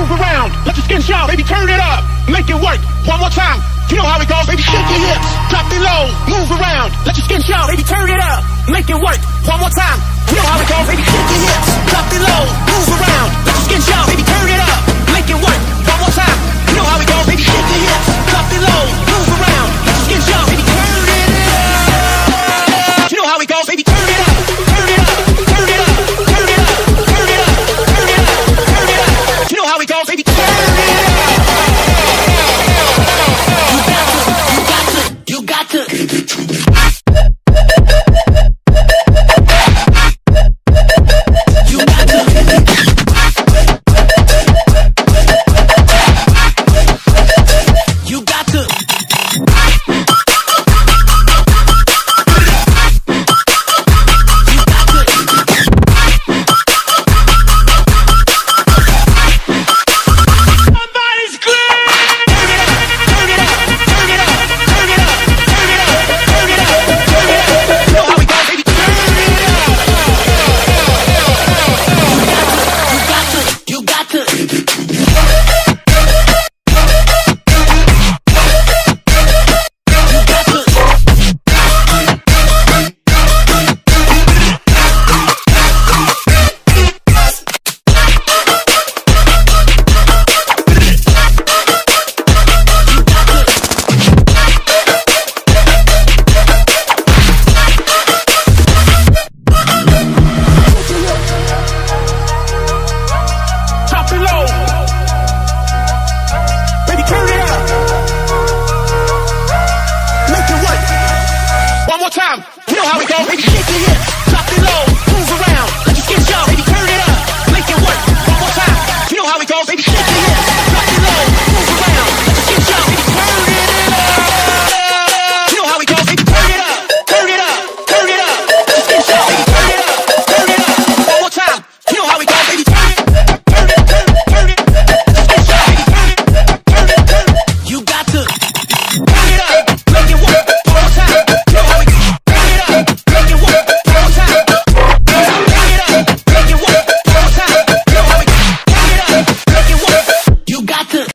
move around, let your skin show, baby, turn it up, make it work, one more time, you know how it goes, baby, shake your hips, drop it low, move around, let your skin show, baby, turn it up, make it work, one more time, you know how it goes, baby, shake your hips, drop it low, move around, let your skin show, baby, turn it up, make it work, one more time, you know how it goes, baby, shake your hips, drop it low, move around, let your skin show, baby, turn it up, you know how it goes, baby, turn it up, turn it up, turn it up, turn it up, turn it up, turn it up, turn it up, you know how it goes, baby, turn it up. You got to give it to me. You got to.